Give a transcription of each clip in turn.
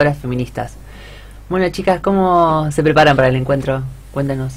consultoras feministas. Bueno, chicas, ¿cómo se preparan para el encuentro? Cuéntanos.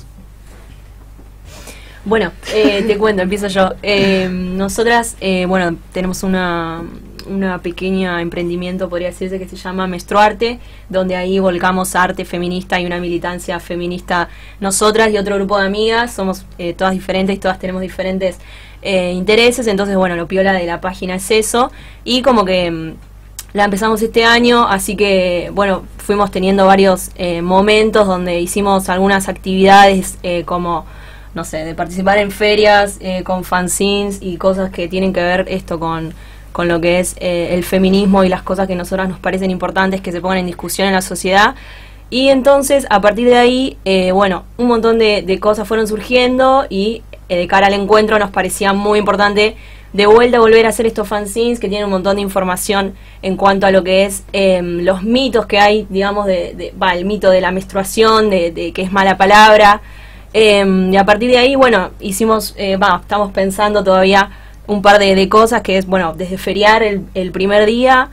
Bueno, te cuento, empiezo yo. Nosotras, bueno, tenemos una pequeña emprendimiento, podría decirse, que se llama Menstruarte, donde ahí volcamos arte feminista y una militancia feminista. Nosotras y otro grupo de amigas somos todas diferentes y todas tenemos diferentes intereses, entonces, bueno, lo piola de la página es eso, y como que la empezamos este año, así que, bueno, fuimos teniendo varios momentos donde hicimos algunas actividades como, no sé, de participar en ferias, con fanzines y cosas que tienen que ver esto con lo que es el feminismo y las cosas que a nosotras nos parecen importantes que se pongan en discusión en la sociedad. Y entonces, a partir de ahí, bueno, un montón de cosas fueron surgiendo y de cara al encuentro nos parecía muy importante de vuelta volver a hacer estos fanzines que tienen un montón de información en cuanto a lo que es los mitos que hay, digamos, el mito de la menstruación, de que es mala palabra. Y a partir de ahí, bueno, estamos pensando todavía un par de cosas, que es, bueno, desde feriar el primer día,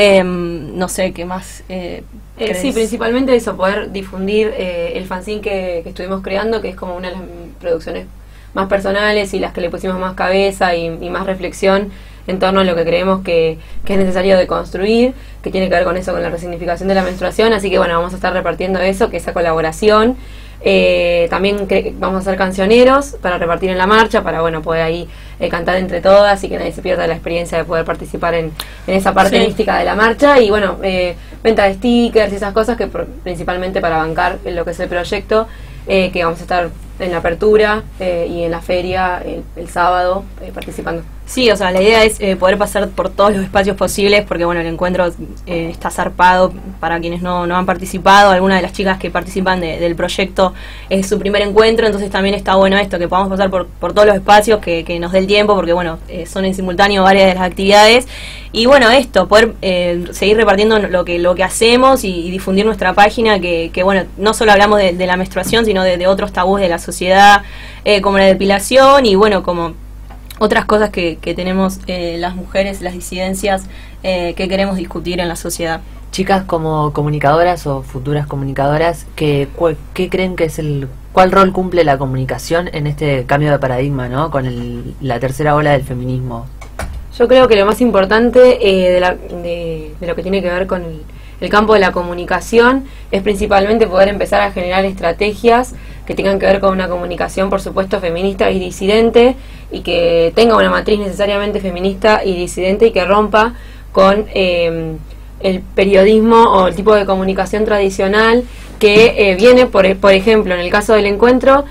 no sé, ¿qué más? Sí, principalmente eso, poder difundir el fanzine que estuvimos creando, que es como una de las producciones más personales y las que le pusimos más cabeza y más reflexión en torno a lo que creemos que es necesario de construir, que tiene que ver con eso, con la resignificación de la menstruación. Así que, bueno, vamos a estar repartiendo eso, que esa colaboración. También vamos a hacer cancioneros para repartir en la marcha, para, bueno, poder ahí cantar entre todas y que nadie se pierda la experiencia de poder participar en esa parte mística de la marcha. Y, bueno, venta de stickers y esas cosas, que principalmente para bancar lo que es el proyecto, que vamos a estar en la apertura y en la feria el sábado participando. Sí, o sea, la idea es poder pasar por todos los espacios posibles, porque, bueno, el encuentro está zarpado para quienes no han participado. Algunas de las chicas que participan del proyecto es su primer encuentro, entonces también está bueno esto, que podamos pasar por todos los espacios, que nos dé el tiempo, porque, bueno, son en simultáneo varias de las actividades. Y, bueno, esto, poder seguir repartiendo lo que hacemos y difundir nuestra página, que, bueno, no solo hablamos de la menstruación, sino de otros tabús de la sociedad, como la depilación y, bueno, como otras cosas que tenemos las mujeres, las disidencias, que queremos discutir en la sociedad. Chicas, como comunicadoras o futuras comunicadoras, ¿qué creen que es cuál rol cumple la comunicación en este cambio de paradigma, ¿no? Con la tercera ola del feminismo? Yo creo que lo más importante de lo que tiene que ver con el campo de la comunicación es principalmente poder empezar a generar estrategias que tengan que ver con una comunicación, por supuesto, feminista y disidente, y que tenga una matriz necesariamente feminista y disidente, y que rompa con el periodismo o el tipo de comunicación tradicional que viene, por ejemplo, en el caso del encuentro,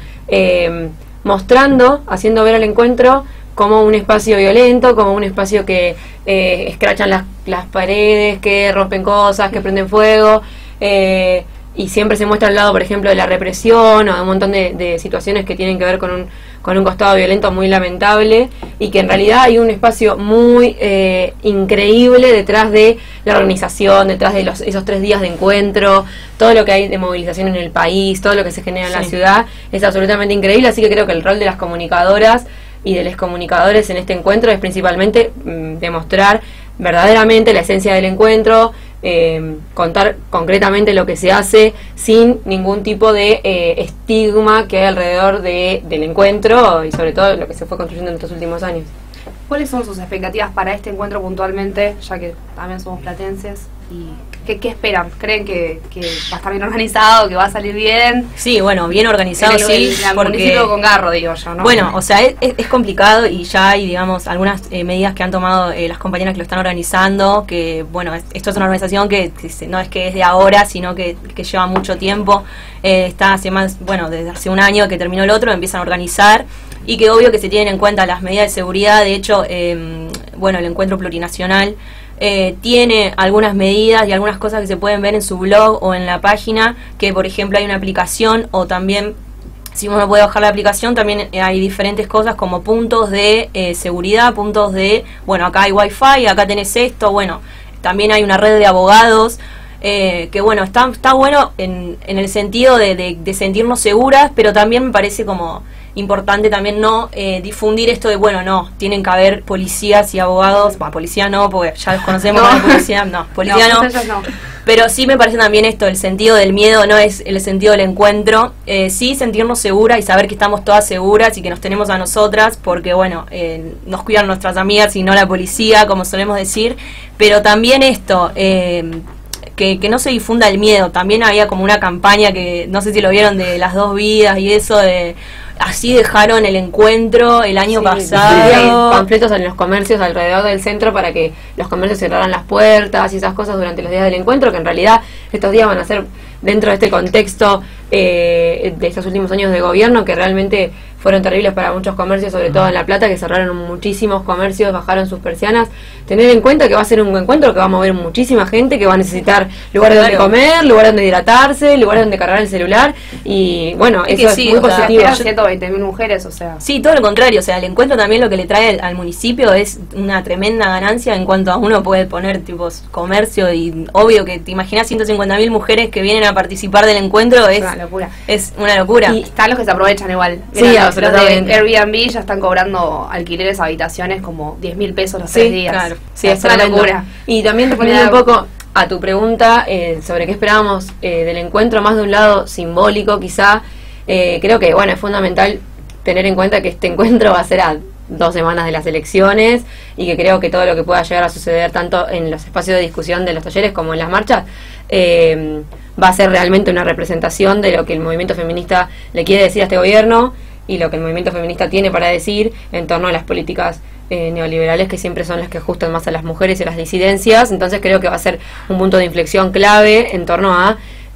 haciendo ver al encuentro como un espacio violento, como un espacio que escrachan las paredes, que rompen cosas, que prenden fuego, y siempre se muestra al lado, por ejemplo, de la represión o de un montón de situaciones que tienen que ver con un costado violento muy lamentable, y que en realidad hay un espacio muy increíble detrás de la organización, detrás de esos 3 días de encuentro, todo lo que hay de movilización en el país, todo lo que se genera en la ciudad, es absolutamente increíble. Así que creo que el rol de las comunicadoras y de los comunicadores en este encuentro es principalmente demostrar verdaderamente la esencia del encuentro, contar concretamente lo que se hace sin ningún tipo de estigma que hay alrededor del encuentro, y sobre todo lo que se fue construyendo en estos últimos años. ¿Cuáles son sus expectativas para este encuentro puntualmente, ya que también somos platenses? ¿Y qué esperan? ¿Creen que va a estar bien organizado, que va a salir bien? Sí, bueno, bien organizado, sí. El municipio con Garro, digo yo, ¿no? Bueno, o sea, es complicado, y ya hay, digamos, algunas medidas que han tomado las compañeras que lo están organizando, que, bueno, esto es una organización que no es que es de ahora, sino que lleva mucho tiempo. Está hace desde hace un año que terminó el otro, empiezan a organizar, y que obvio que se tienen en cuenta las medidas de seguridad. De hecho, bueno, el encuentro plurinacional tiene algunas medidas y algunas cosas que se pueden ver en su blog o en la página, que, por ejemplo, hay una aplicación, o también, si uno puede bajar la aplicación, también hay diferentes cosas como puntos de seguridad, puntos de, bueno, acá hay wifi, acá tenés esto, bueno, también hay una red de abogados, que, bueno, está bueno en el sentido de sentirnos seguras, pero también me parece como importante también no difundir esto de, bueno, no, tienen que haber policías y abogados, policía no, porque ya los conocemos, no. Policía no, no. Pero sí me parece también esto, el sentido del miedo no es el sentido del encuentro, sí sentirnos seguras y saber que estamos todas seguras y que nos tenemos a nosotras, porque bueno, nos cuidan nuestras amigas y no la policía, como solemos decir, pero también esto, que no se difunda el miedo. También había como una campaña que, no sé si lo vieron, de las 2 vidas y eso de... Así dejaron el encuentro el año pasado. Panfletos en los comercios alrededor del centro para que los comercios cerraran las puertas y esas cosas durante los días del encuentro, que en realidad estos días van a ser dentro de este contexto de estos últimos años de gobierno, que realmente fueron terribles para muchos comercios, sobre todo en La Plata, que cerraron muchísimos comercios, bajaron sus persianas. Tener en cuenta que va a ser un encuentro que va a mover muchísima gente, que va a necesitar lugares donde comer, lugares donde hidratarse, lugares donde cargar el celular, y bueno, eso es muy positivo. 120.000 mujeres, o sea. Sí, todo lo contrario, o sea, el encuentro también lo que le trae al municipio es una tremenda ganancia en cuanto a uno puede poner tipos comercio, y obvio que te imaginas 150.000 mujeres que vienen a participar del encuentro, es una locura. Es una locura. Y están los que se aprovechan igual. Sí, los de Airbnb ya están cobrando alquileres, habitaciones como 10.000 pesos los 3 días. Claro. Sí, es una locura. Y también respondiendo un poco a tu pregunta sobre qué esperábamos del encuentro, más de un lado simbólico quizá, creo que bueno, es fundamental tener en cuenta que este encuentro va a ser a 2 semanas de las elecciones, y que creo que todo lo que pueda llegar a suceder tanto en los espacios de discusión de los talleres como en las marchas va a ser realmente una representación de lo que el movimiento feminista le quiere decir a este gobierno y lo que el movimiento feminista tiene para decir en torno a las políticas neoliberales, que siempre son las que ajustan más a las mujeres y a las disidencias. Entonces creo que va a ser un punto de inflexión clave en torno a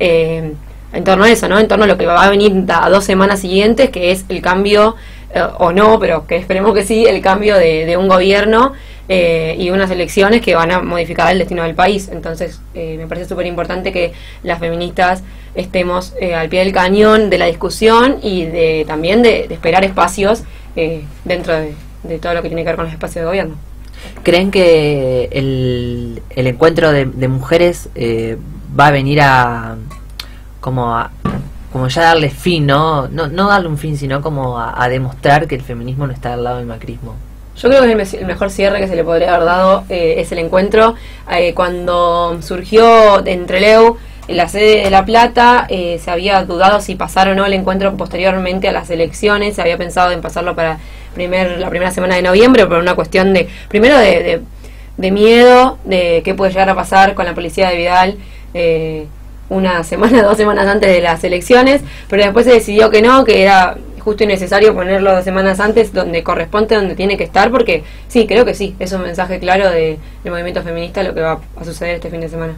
eso, ¿no? En torno a lo que va a venir a 2 semanas siguientes, que es el cambio, o no, pero que esperemos que sí, el cambio de un gobierno y unas elecciones que van a modificar el destino del país. Entonces me parece súper importante que las feministas estemos al pie del cañón de la discusión y también de esperar espacios dentro de todo lo que tiene que ver con los espacios de gobierno. ¿Creen que el encuentro de mujeres va a venir a como ya darle fin, no darle un fin, sino como a demostrar que el feminismo no está al lado del macrismo? Yo creo que el mejor cierre que se le podría haber dado es el encuentro. Cuando surgió en Trelew, en la sede de La Plata, se había dudado si pasar o no el encuentro posteriormente a las elecciones. Se había pensado en pasarlo para la primera semana de noviembre, por una cuestión de miedo de qué puede llegar a pasar con la policía de Vidal 1 semana, 2 semanas antes de las elecciones, pero después se decidió que no, que era justo y necesario ponerlo 2 semanas antes, donde corresponde, donde tiene que estar, porque sí, creo que sí, es un mensaje claro del movimiento feminista lo que va a suceder este fin de semana.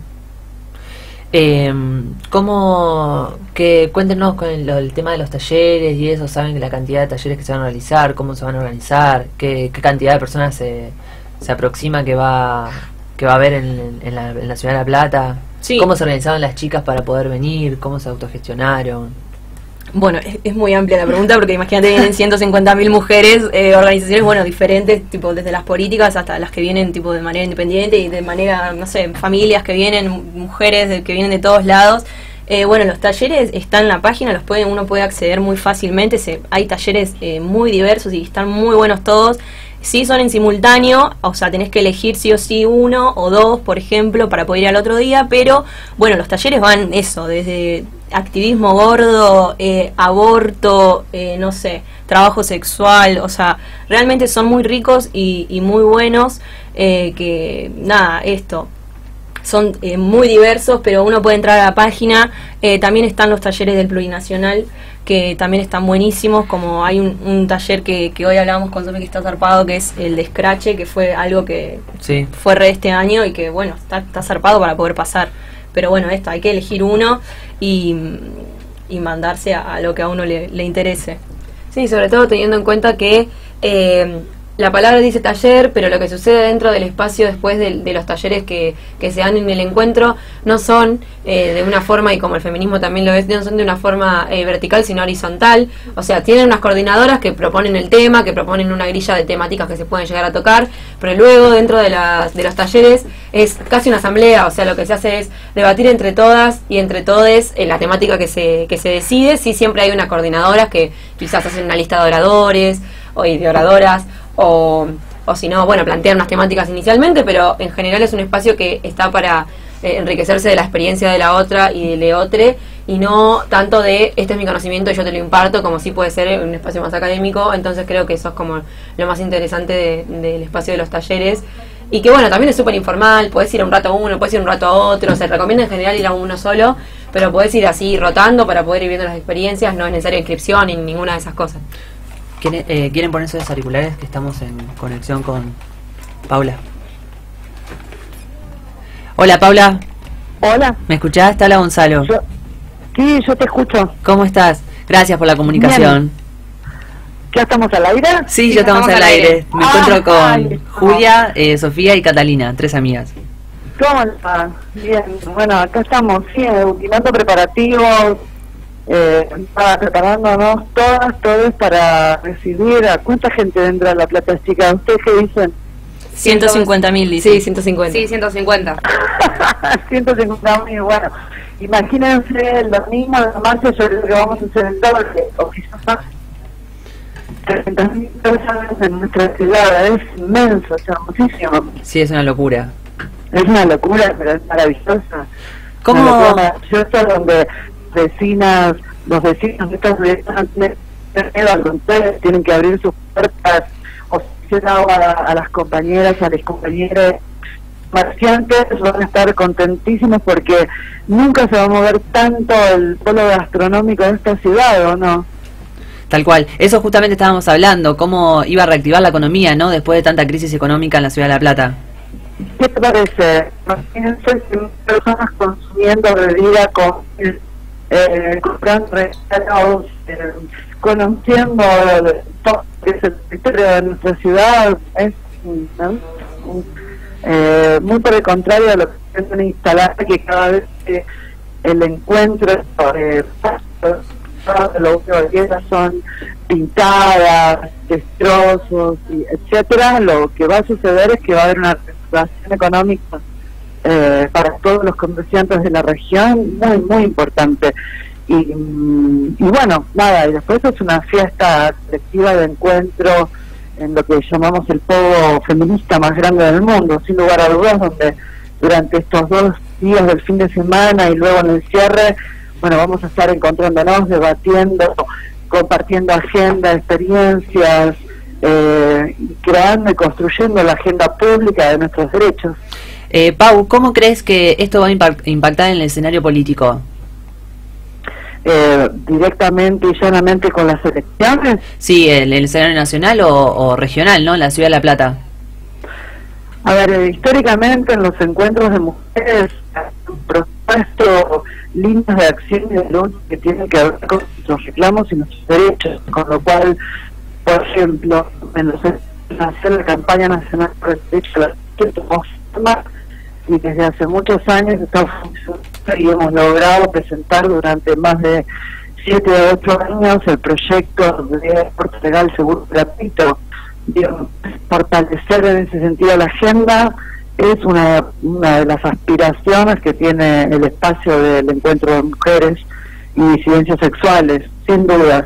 Cuéntenos con el tema de los talleres y eso. ¿Saben la cantidad de talleres que se van a realizar? ¿Cómo se van a organizar? ¿Qué cantidad de personas se aproxima que va a haber en la ciudad de La Plata? Sí. ¿Cómo se organizaron las chicas para poder venir? ¿Cómo se autogestionaron? Bueno, es muy amplia la pregunta, porque imagínate, vienen 150.000 mujeres, organizaciones, bueno, diferentes, tipo desde las políticas hasta las que vienen tipo de manera independiente y de manera, no sé, familias que vienen, mujeres que vienen de todos lados. Bueno, los talleres están en la página, uno puede acceder muy fácilmente. Hay talleres muy diversos y están muy buenos todos. Sí, son en simultáneo, o sea, tenés que elegir sí o sí 1 o 2, por ejemplo, para poder ir al otro día, pero bueno, los talleres van eso, desde activismo gordo, aborto, no sé, trabajo sexual, o sea, realmente son muy ricos y muy buenos, que nada, son muy diversos, pero uno puede entrar a la página. También están los talleres del Plurinacional, que también están buenísimos, como hay un taller que hoy hablábamos con Sofi, que está zarpado, que es el de Scratch, que fue algo que sí fue este año y que bueno, está zarpado para poder pasar. Pero bueno, hay que elegir uno y mandarse a lo que a uno le interese. Sí, sobre todo teniendo en cuenta que la palabra dice taller, pero lo que sucede dentro del espacio después de los talleres que se dan en el encuentro no son de una forma, y como el feminismo también lo es, no son de una forma vertical, sino horizontal. O sea, tienen unas coordinadoras que proponen el tema, que proponen una grilla de temáticas que se pueden llegar a tocar, pero luego dentro de los talleres es casi una asamblea. O sea, lo que se hace es debatir entre todas y entre todes la temática que se decide. Sí, siempre hay una coordinadora que quizás hacen una lista de oradores y de oradoras, o si no, bueno, plantean unas temáticas inicialmente, pero en general es un espacio que está para enriquecerse de la experiencia de la otra y del otro, y no tanto de este es mi conocimiento y yo te lo imparto, como sí puede ser un espacio más académico. Entonces creo que eso es como lo más interesante del espacio de los talleres, y que bueno, también es súper informal. Podés ir un rato a uno, podés ir un rato a otro. Se recomienda en general ir a uno solo, pero podés ir así rotando para poder ir viendo las experiencias. No es necesaria inscripción ni ninguna de esas cosas. ¿Quieren ponerse los auriculares? Que estamos en conexión con Paula. Hola, Paula. Hola. ¿Me escuchás? Te habla Gonzalo. Sí, yo te escucho. ¿Cómo estás? Gracias por la comunicación. Bien. ¿Ya estamos al aire? Sí, ya estamos al aire. Me encuentro con ay, Julia, Sofía y Catalina, 3 amigas. ¿Cómo estás? Bien. Bueno, acá estamos, sí, ultimando preparativos, preparándonos todos para recibir a cuánta gente vendrá a La Plata Chica. ¿Ustedes qué dicen? 150.000, dice. Sí, 150. Sí, 150. 150.000, bueno. Imagínense el domingo de marzo, yo creo que vamos a hacer el doble, o quizás más. 300.000 personas en nuestra ciudad, es inmenso, o sea, muchísimo. Sí, es una locura. Es una locura, pero es maravillosa. ¿Cómo? Una locura maravillosa donde los vecinos de estas vecinas tienen miedo al contrario, tienen que abrir sus puertas, ofrecer agua a las compañeras, a los compañeros. Comerciantes van a estar contentísimos porque nunca se va a mover tanto el polo gastronómico de esta ciudad, ¿o no? Tal cual. Eso justamente estábamos hablando, cómo iba a reactivar la economía, ¿no? Después de tanta crisis económica en la ciudad de La Plata. ¿Qué te parece? Imagínense personas consumiendo bebida, comprando regalos, conociendo todo lo que es el territorio de nuestra ciudad. Es muy por el contrario de lo que intentan instalar, que cada vez que el encuentro lo que queda son pintadas, destrozos, etcétera. Lo que va a suceder es que va a haber una reactivación económica para todos los comerciantes de la región muy importante. Y bueno, nada, y después es una fiesta colectiva de encuentro en lo que llamamos el polo feminista más grande del mundo, sin lugar a dudas, donde durante estos 2 días del fin de semana y luego en el cierre, bueno, vamos a estar encontrándonos, debatiendo, compartiendo agenda, experiencias, creando y construyendo la agenda pública de nuestros derechos. Pau, ¿cómo crees que esto va a impactar en el escenario político? Directamente y llanamente con las elecciones. Sí, el escenario nacional o regional, ¿no? En la ciudad de La Plata. A ver, históricamente en los encuentros de mujeres han propuesto líneas de acción y de lucha que tienen que ver con nuestros reclamos y nuestros derechos, con lo cual, por ejemplo, en los hacer la campaña nacional por el derecho a la que tomó forma, y desde hace muchos años está funcionando y hemos logrado presentar durante más de 7 o 8 años el proyecto de aporte legal seguro gratuito. Fortalecer en ese sentido la agenda es una de las aspiraciones que tiene el espacio del encuentro de mujeres y disidencias sexuales, sin dudas.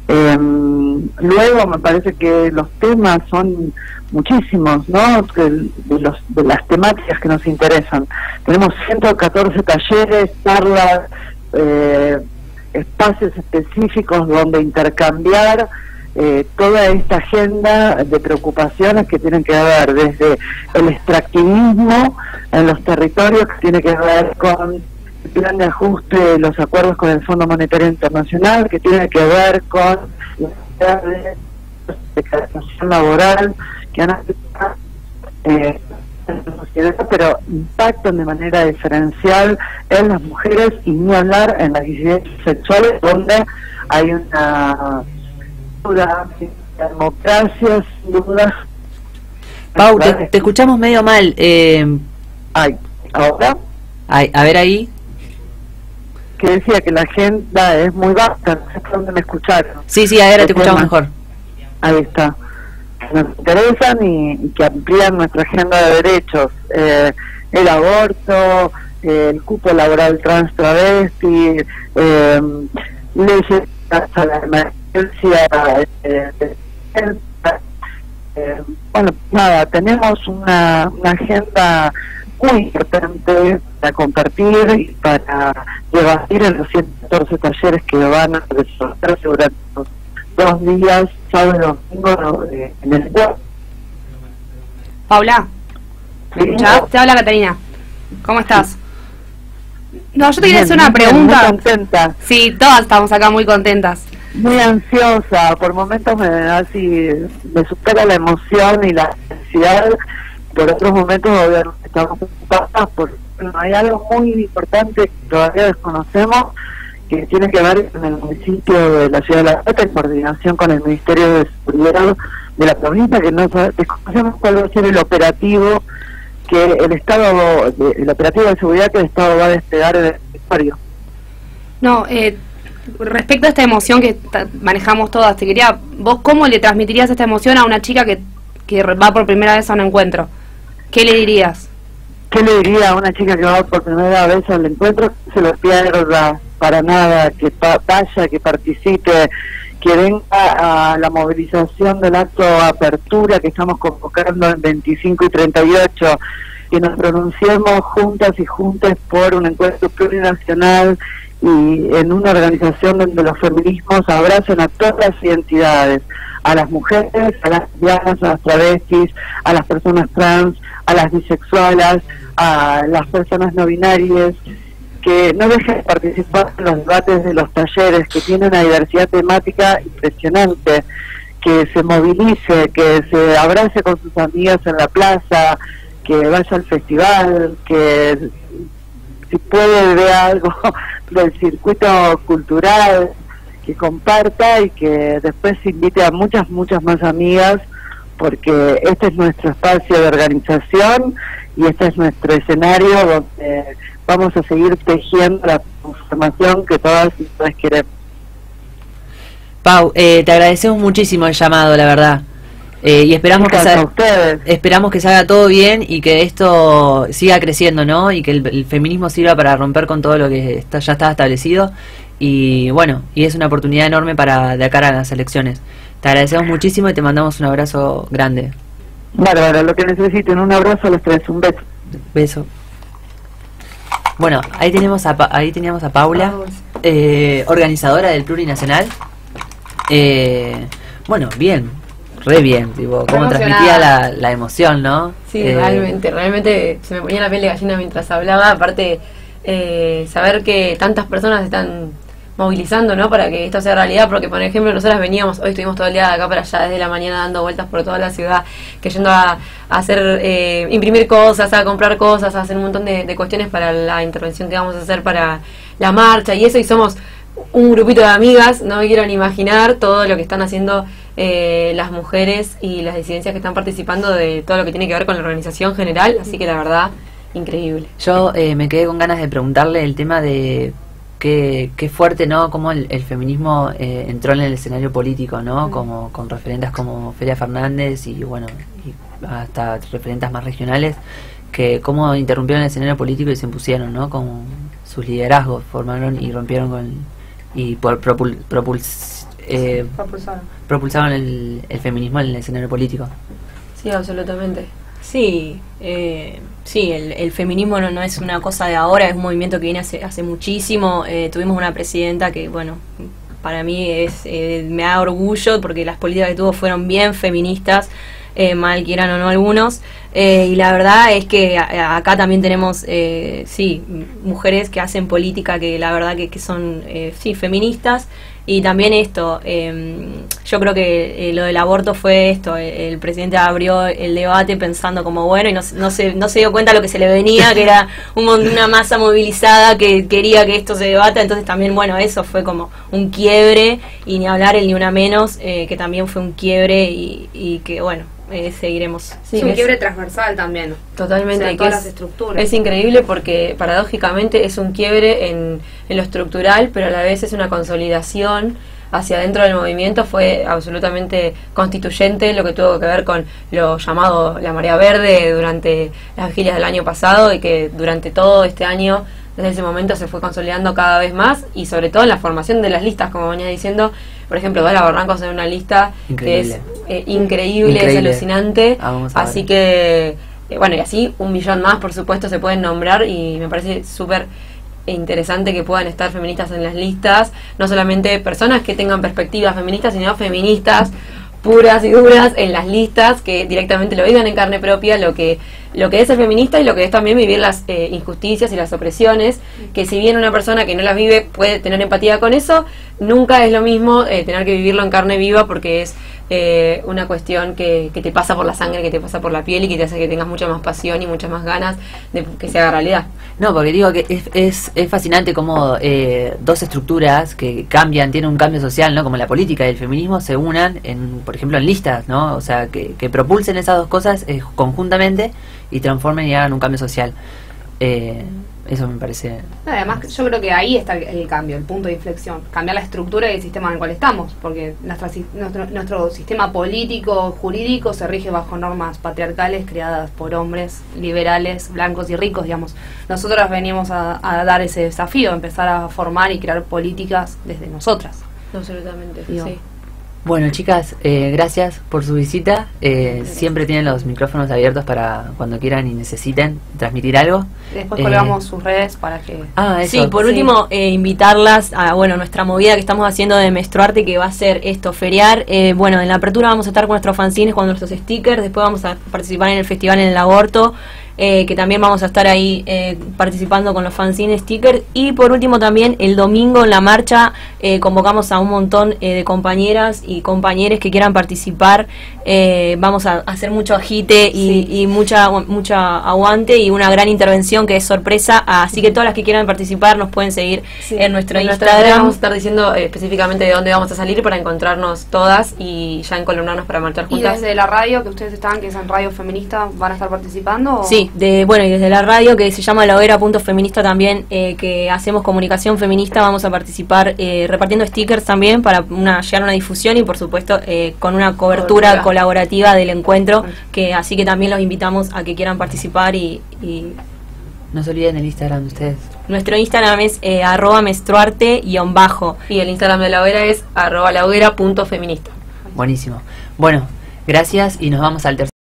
Luego me parece que los temas son muchísimos, ¿no? De las temáticas que nos interesan. Tenemos 114 talleres, charlas, espacios específicos donde intercambiar toda esta agenda de preocupaciones que tienen que ver desde el extractivismo en los territorios, que tiene que ver con el plan de ajuste, los acuerdos con el Fondo Monetario Internacional, que tiene que ver con la declaración laboral que han aplicado en la sociedad, pero impactan de manera diferencial en las mujeres y ni hablar en las disidencias sexuales, donde hay una democracia sin duda Pau, te escuchamos medio mal. Ay, ¿ahora? Ay, a ver ahí. Que decía que la agenda es muy vasta, no sé por dónde me escucharon. Sí, ahora te escuchamos mejor. Ahí está. Que nos interesan y que amplían nuestra agenda de derechos. El aborto, el cupo laboral trans travesti, leyes hasta la emergencia. Bueno, nada, tenemos una agenda muy importante para compartir y para debatir en los 114 talleres que van a desarrollarse durante los 2 días, sábado y domingo, en el pueblo. Paula, Sí, te habla Catalina. ¿Cómo estás? No, yo te quería bien, hacer una bien, pregunta. Muy contenta, Sí, todas estamos acá muy contentas. muy ansiosa, por momentos me supera la emoción y la ansiedad, por otros momentos obviamente estamos preocupadas porque hay algo muy importante que todavía desconocemos, que tiene que ver con el municipio de la Ciudad de La Plata en coordinación con el Ministerio de Seguridad de la provincia, que no desconocemos cuál va a ser el operativo el operativo de seguridad que el Estado va a desplegar en el territorio. No, respecto a esta emoción que manejamos todas, te quería, ¿vos cómo le transmitirías esta emoción a una chica que va por primera vez a un encuentro? ¿Qué le dirías? ¿Qué le diría a una chica que va por primera vez al encuentro? Que se lo pierda para nada, que vaya, que participe, que venga a la movilización del acto de apertura que estamos convocando en 25 y 38, que nos pronunciemos juntas y juntos por un encuentro plurinacional y en una organización donde los feminismos abracen a todas las identidades, a las mujeres, a las lesbianas, a las travestis, a las personas trans, a las bisexuales, a las personas no binarias, que no dejen de participar en los debates de los talleres, que tienen una diversidad temática impresionante, que se movilice, que se abrace con sus amigas en la plaza, que vaya al festival, que si puede vea algo del circuito cultural, que comparta y que después invite a muchas más amigas, porque este es nuestro espacio de organización y este es nuestro escenario donde vamos a seguir tejiendo la transformación que todas y todas queremos. Pau, te agradecemos muchísimo el llamado, la verdad. Y esperamos esperamos que salga todo bien y que esto siga creciendo, ¿no? Y que el feminismo sirva para romper con todo lo que ya estaba establecido. Y bueno, y es una oportunidad enorme de cara a las elecciones. Te agradecemos muchísimo y te mandamos un abrazo grande. Bárbara, lo que necesiten, un abrazo a los tres, un beso. Beso. Bueno, ahí teníamos a Paula, organizadora del Plurinacional. Bueno, bien, re bien, tipo, cómo transmitía la emoción, ¿no? Sí, realmente se me ponía la piel de gallina mientras hablaba. Aparte, saber que tantas personas están movilizando, ¿no? Para que esto sea realidad, porque por ejemplo nosotras hoy estuvimos todo el día de acá para allá desde la mañana dando vueltas por toda la ciudad, que yendo a hacer, imprimir cosas, a comprar cosas, a hacer un montón de cuestiones para la intervención que vamos a hacer para la marcha y eso, y somos un grupito de amigas, no me quiero ni imaginar todo lo que están haciendo las mujeres y las disidencias que están participando de todo lo que tiene que ver con la organización general, así que la verdad, increíble. Yo me quedé con ganas de preguntarle el tema de qué fuerte, ¿no? Cómo el feminismo entró en el escenario político, ¿no? Como con referentes como Feria Fernández y bueno, y hasta referentes más regionales, que cómo interrumpieron el escenario político y se impusieron, ¿no? Como sus liderazgos formaron y rompieron propulsaron el feminismo en el escenario político. Sí, absolutamente. Sí, el feminismo no es una cosa de ahora, es un movimiento que viene hace muchísimo. Tuvimos una presidenta que, bueno, para mí me da orgullo porque las políticas que tuvo fueron bien feministas, mal quieran o no algunos. Y la verdad es que acá también tenemos, sí, mujeres que hacen política que la verdad que son, sí, feministas. Y también esto, yo creo que lo del aborto fue esto, el presidente abrió el debate pensando como bueno y no se dio cuenta de lo que se le venía, que era una masa movilizada que quería que esto se debata, entonces también bueno, eso fue como un quiebre, y ni hablar el Ni Una Menos, que también fue un quiebre y que bueno, seguiremos. Sí, es un quiebre transversal también. Totalmente, O sea, todas las estructuras. Es increíble porque paradójicamente es un quiebre en lo estructural, pero a la vez es una consolidación hacia adentro del movimiento. Fue absolutamente constituyente lo que tuvo que ver con lo llamado la marea verde durante las vigilias del año pasado, y que durante todo este año, desde ese momento, se fue consolidando cada vez más, y sobre todo en la formación de las listas, como venía diciendo. Por ejemplo, Dora Barrancos en una lista Increíble. que es increíble, es alucinante. Así que, bueno, y así 1 millón más, por supuesto, se pueden nombrar, y me parece súper interesante que puedan estar feministas en las listas, no solamente personas que tengan perspectivas feministas, sino feministas puras y duras en las listas, que directamente lo vivan en carne propia, lo que es ser feminista, y lo que es también vivir las injusticias y las opresiones, que si bien una persona que no las vive puede tener empatía con eso, nunca es lo mismo tener que vivirlo en carne viva, porque es una cuestión que te pasa por la sangre, que te pasa por la piel, y que te hace que tengas mucha más pasión y muchas más ganas de que se haga realidad. No, porque digo que es fascinante cómo dos estructuras que cambian, tienen un cambio social, ¿no? Como la política y el feminismo se unan, por ejemplo, en listas, ¿no? O sea, que propulsen esas dos cosas conjuntamente y transformen y hagan un cambio social. Eso me parece... Además, yo creo que ahí está el cambio, el punto de inflexión. Cambiar la estructura y el sistema en el cual estamos, porque nuestro sistema político, jurídico, se rige bajo normas patriarcales creadas por hombres liberales, blancos y ricos, digamos. Nosotras venimos a dar ese desafío, empezar a formar y crear políticas desde nosotras. Absolutamente, Digo. sí. Bueno, chicas, gracias por su visita. Siempre tienen los micrófonos abiertos para cuando quieran y necesiten transmitir algo. Después colgamos sus redes para que... Eso. Sí, por último, invitarlas a nuestra movida que estamos haciendo de Menstruarte, que va a ser esto, feriar. Bueno, en la apertura vamos a estar con nuestros fanzines, con nuestros stickers. Después vamos a participar en el festival en el aborto, que también vamos a estar ahí participando con los fanzines, stickers. Y por último también el domingo en la marcha convocamos a un montón de compañeras y compañeros que quieran participar. Vamos a hacer mucho agite y mucha aguante, y una gran intervención que es sorpresa. Así que todas las que quieran participar nos pueden seguir en nuestro Instagram. Vamos a estar diciendo específicamente de dónde vamos a salir para encontrarnos todas y ya encolumnarnos para marchar ¿Y juntas. desde la radio que ustedes están, que es en Radio Feminista, van a estar participando? Sí, y desde la radio, que se llama La Hoguera.feminista también, que hacemos comunicación feminista, vamos a participar repartiendo stickers también para llegar a una difusión, y por supuesto con una cobertura colaborativa del encuentro, así que también los invitamos a que quieran participar y no se olviden el Instagram de ustedes. Nuestro Instagram es @menstruarte_. Y el Instagram de La Hoguera es @lahoguera.feminista. Buenísimo. Bueno, gracias, y nos vamos al tercer